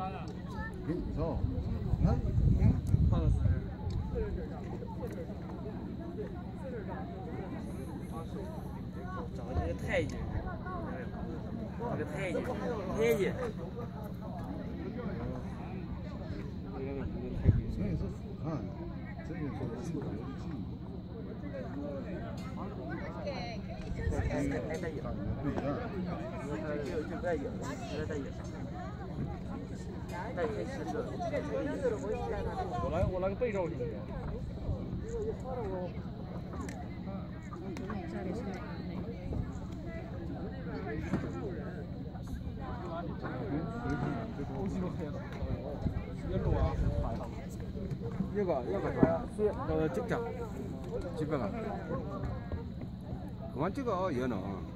给你照， 放的是。找这个太监，这个太监，太监。 这也是俯瞰，这个是自由的记忆。 带影， 不一样。 就带影，带影。带影是这。我来个背照行不行？ 这个，基本上，我这个也能。